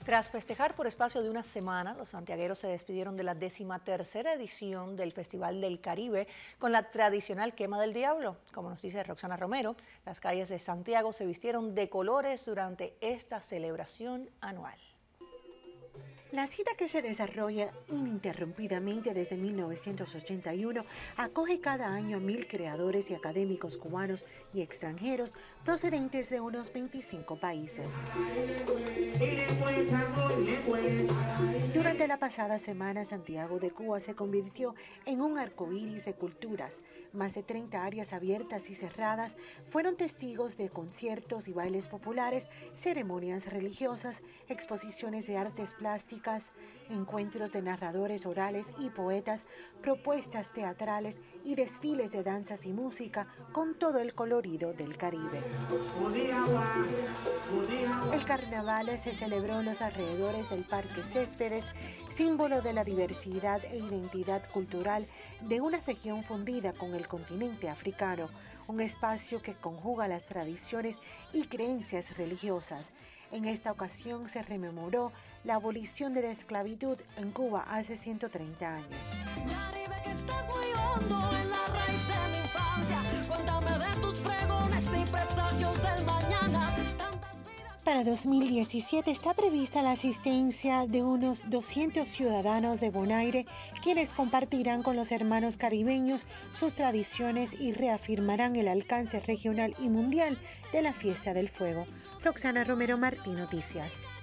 Tras festejar por espacio de una semana, los santiagueros se despidieron de la 13ª edición del Festival del Caribe con la tradicional quema del diablo. Como nos dice Roxana Romero, las calles de Santiago se vistieron de colores durante esta celebración anual. La cita, que se desarrolla ininterrumpidamente desde 1981, acoge cada año a 1.000 creadores y académicos cubanos y extranjeros procedentes de unos 25 países. Durante la pasada semana, Santiago de Cuba se convirtió en un arcoíris de culturas. Más de 30 áreas abiertas y cerradas fueron testigos de conciertos y bailes populares, ceremonias religiosas, exposiciones de artes plásticas, encuentros de narradores orales y poetas, propuestas teatrales y desfiles de danzas y música con todo el colorido del Caribe. El carnaval se celebró en los alrededores del Parque Céspedes, símbolo de la diversidad e identidad cultural de una región fundida con el continente africano, un espacio que conjuga las tradiciones y creencias religiosas. En esta ocasión se rememoró la abolición de la esclavitud en Cuba hace 130 años. Para 2017 está prevista la asistencia de unos 200 ciudadanos de Bonaire, quienes compartirán con los hermanos caribeños sus tradiciones y reafirmarán el alcance regional y mundial de la Fiesta del Fuego. Roxana Romero, Martí Noticias.